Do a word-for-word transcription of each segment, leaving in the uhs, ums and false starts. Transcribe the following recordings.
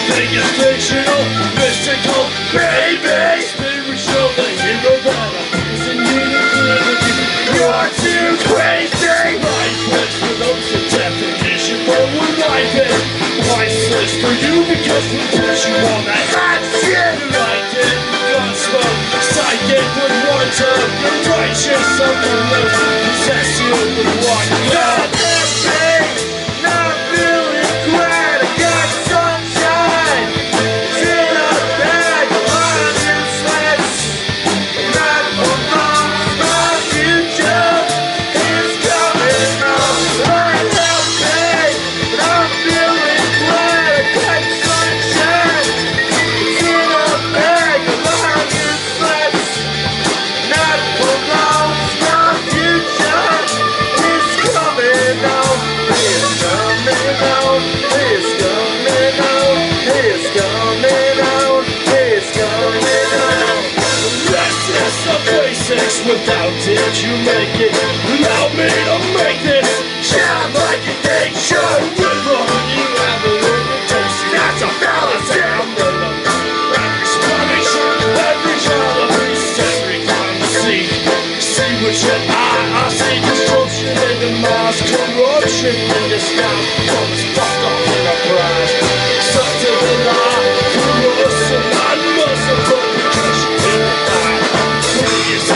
Think it's fictional, mystical, baby. Spiritual, the hero that I'm using you to live. You're too crazy. Lifeless for those a definition for what life is. Priceless for you because we put you on that hot shit. Like it, gospel, psychic with one tub. You're righteous, something less. Possess you with one God. Without it, you make it. Allow me to make this shine like a nature river. You have a reputation that's a fallacy. I'm the every explanation, every child of beast, every crime I see. See what your eye, I see destruction in the mass, corruption in the sky. Come as fuck off in a prize. Suck to the lie, corruption, and merciful percussion in the eye. Please,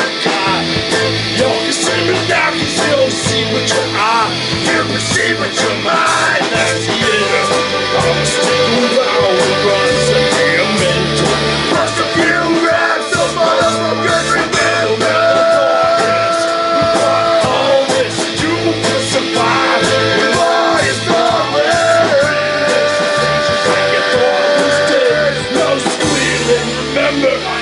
now you still see with your eye, you perceive with your mind. That's the end. I'ma stick around and run some damn mental. Plus a few raps of motherfuckers remember. We got all this, you will survive. What is the rest? Like you thought was dead, no squealing. Remember.